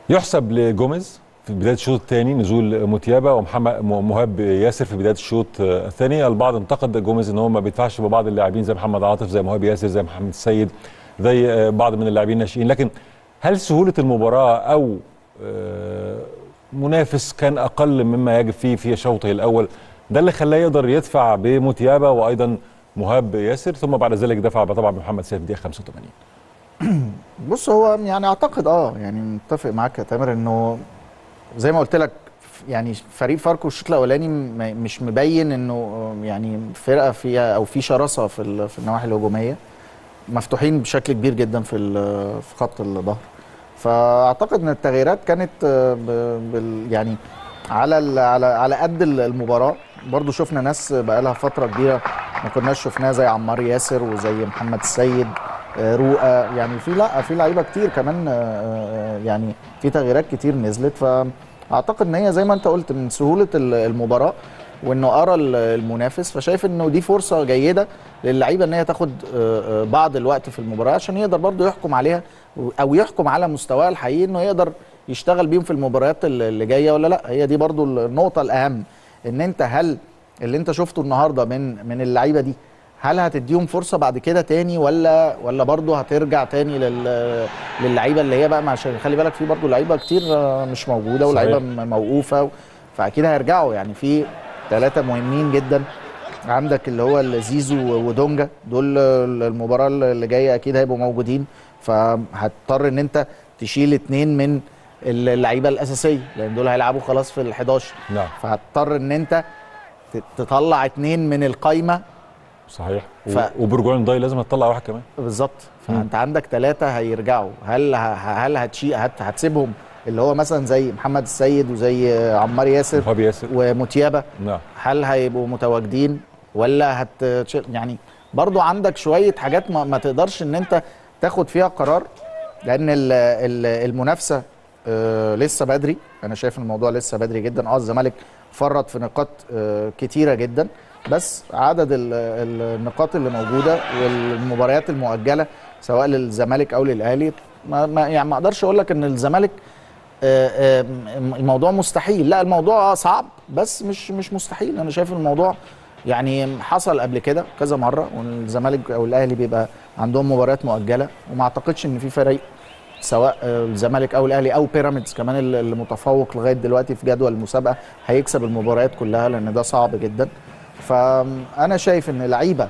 يحسب لجوميز في بدايه الشوط الثاني نزول موتيابا ومحمد مهاب ياسر في بدايه الشوط الثاني. البعض انتقد جوميز ان هو ما بيدفعش ببعض اللاعبين زي محمد عاطف زي مهاب ياسر زي محمد السيد زي بعض من اللاعبين الناشئين، لكن هل سهوله المباراه او منافس كان اقل مما يجب فيه في شوطه الاول ده اللي خلاه يقدر يدفع بموتيابا وايضا مهاب ياسر، ثم بعد ذلك دفع طبعا بمحمد سيد في الدقيقه 85؟ بص، هو يعني اعتقد يعني متفق معاك يا تامر انه زي ما قلت لك، يعني فريق فاركو الشوط الاولاني مش مبين انه يعني فرقه فيها او في شراسه في النواحي الهجوميه، مفتوحين بشكل كبير جدا في خط الظهر. فاعتقد ان التغييرات كانت يعني على قد المباراه. برضو شفنا ناس بقى لها فتره كبيره ما كناش شفناها زي عمار ياسر وزي محمد السيد، رؤى، يعني في لعيبه كتير كمان، يعني في تغييرات كتير نزلت. فاعتقد ان هي زي ما انت قلت من سهوله المباراه وانه ارى المنافس، فشايف انه دي فرصه جيده للعيبه ان هي تاخد بعض الوقت في المباراه عشان يقدر برضو يحكم عليها او يحكم على مستواه الحقيقي، انه يقدر يشتغل بيهم في المباريات اللي جايه ولا لا. هي دي برضو النقطه الاهم، ان انت هل اللي انت شفته النهارده من اللعيبه دي هل هتديهم فرصه بعد كده تاني ولا برضه هترجع تاني للعيبه اللي هي بقى، عشان خلي بالك في برضه لعيبه كتير مش موجوده ولعيبه موقوفه، فاكيد هيرجعوا. يعني في 3 مهمين جدا عندك اللي هو زيزو ودونجا، دول المباراه اللي جايه اكيد هيبقوا موجودين، فهتضطر ان انت تشيل 2 من اللعيبه الاساسيه لان دول هيلعبوا خلاص في ال11. نعم. فهتضطر ان انت تطلع 2 من القايمه. صحيح. وبرجوع ضاي لازم هتطلع واحد كمان بالظبط. فانت عندك 3 هيرجعوا، هل هتسيبهم اللي هو مثلا زي محمد السيد وزي عمار ياسر وموتيابا؟ نعم. هل هيبقوا متواجدين ولا يعني برضو عندك شويه حاجات ما تقدرش ان انت تاخد فيها قرار، لان المنافسه لسه بدري. انا شايف الموضوع لسه بدري جدا. الزمالك فرط في نقاط كتيره جدا، بس عدد النقاط اللي موجوده والمباريات المؤجله سواء للزمالك او للاهلي يعني ما اقدرش اقول لك ان الزمالك الموضوع مستحيل. لا، الموضوع صعب بس مش مستحيل. انا شايف الموضوع يعني حصل قبل كده كذا مره والزمالك او الاهلي بيبقى عندهم مباريات مؤجله، وما اعتقدش ان في فريق سواء الزمالك او الاهلي او بيراميدز كمان اللي متفوق لغايه دلوقتي في جدول المسابقه هيكسب المباريات كلها، لان ده صعب جدا. فانا شايف ان لعيبه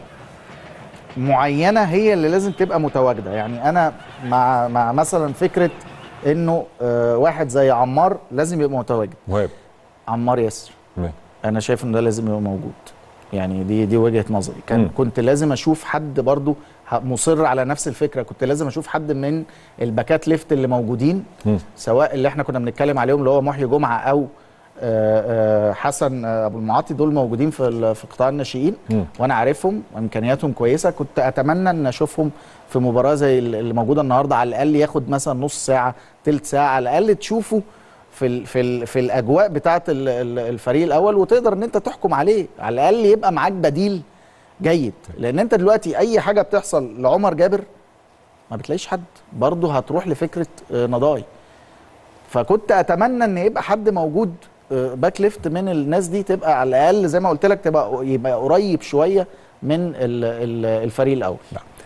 معينه هي اللي لازم تبقى متواجده. يعني انا مع مثلا فكره انه واحد زي عمار لازم يبقى متواجد. مهاب عمار ياسر انا شايف ان ده لازم يبقى موجود. يعني دي وجهه نظري. كنت لازم اشوف حد برضو مصر على نفس الفكره. كنت لازم اشوف حد من الباكات ليفت اللي موجودين، سواء اللي احنا كنا بنتكلم عليهم اللي هو محي جمعه او حسن ابو المعاطي، دول موجودين في قطاع الناشئين وانا عارفهم وامكانياتهم كويسه. كنت اتمنى ان اشوفهم في مباراه زي اللي موجوده النهارده، على الاقل ياخد مثلا نص ساعه ثلث ساعه على الاقل تشوفه في الاجواء بتاعه الفريق الاول، وتقدر ان انت تحكم عليه. على الاقل يبقى معاك بديل جيد، لان انت دلوقتي اي حاجه بتحصل لعمر جابر ما بتلاقيش حد، برضه هتروح لفكره نضاي. فكنت اتمنى ان يبقى حد موجود باك ليفت من الناس دي، تبقى على الاقل زي ما قلت لك يبقى قريب شويه من الفريق الاول.